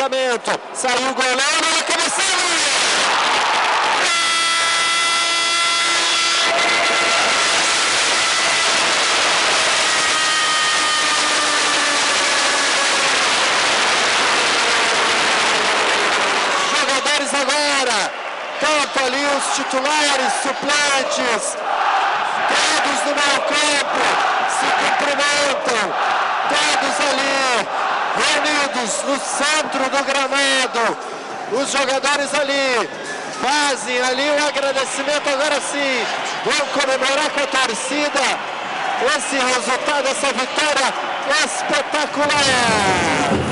lançamento. Saiu o goleiro e cabeceou! Jogadores agora, tanto ali os titulares, suplentes, todos no meio campo, se cumprimentam, todos ali, reunidos no centro do gramado. Os jogadores ali fazem ali um agradecimento, agora sim, vão comemorar com a torcida esse resultado, essa vitória espetacular.